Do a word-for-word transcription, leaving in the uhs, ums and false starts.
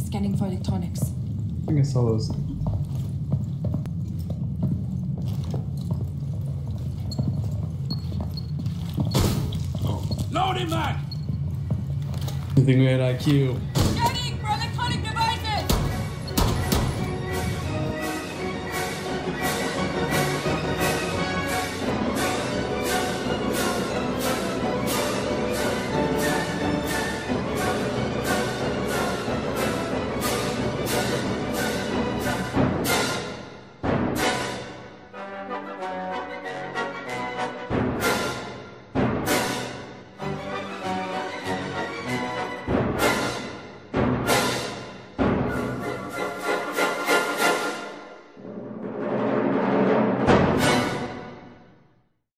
Scanning for electronics. I think I saw those. Loading mag! I think we had I Q.